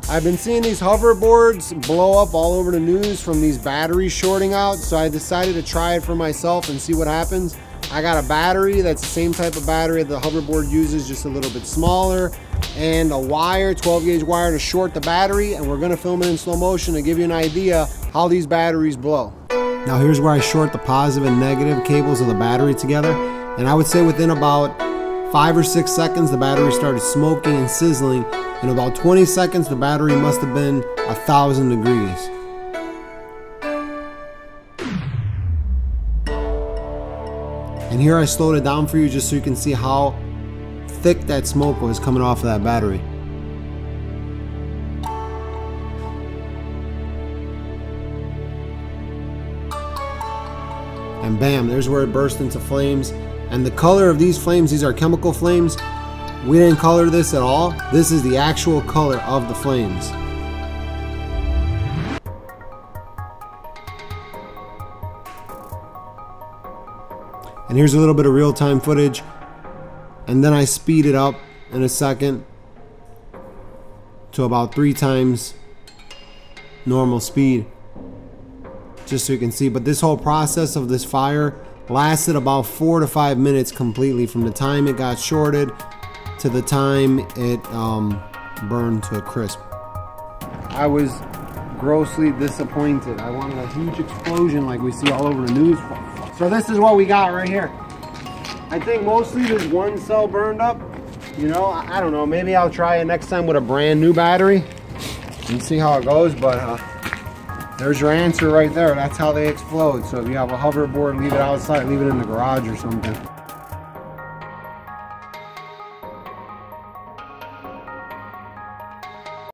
I've been seeing these hoverboards blow up all over the news from these batteries shorting out, so I decided to try it for myself and see what happens. I got a battery that's the same type of battery that the hoverboard uses, just a little bit smaller, and a wire, 12 gauge wire to short the battery, and we're gonna film it in slow motion to give you an idea how these batteries blow. Now here's where I short the positive and negative cables of the battery together, and I would say within about 5 or 6 seconds the battery started smoking and sizzling. In about 20 seconds the battery must have been 1,000 degrees. And here I slowed it down for you just so you can see how thick that smoke was coming off of that battery. And bam, there's where it burst into flames. And the color of these flames, these are chemical flames. We didn't color this at all. This is the actual color of the flames. And here's a little bit of real-time footage. And then I speed it up in a second to about 3 times normal speed, just so you can see. But this whole process of this fire lasted about 4 to 5 minutes completely, from the time it got shorted to the time it burned to a crisp. I was grossly disappointed. I wanted a huge explosion like we see all over the news. So this is what we got right here. I think mostly there's one cell burned up. You know, I don't know, maybe I'll try it next time with a brand new battery and see how it goes, but there's your answer right there. That's how they explode. So if you have a hoverboard, leave it outside, leave it in the garage or something.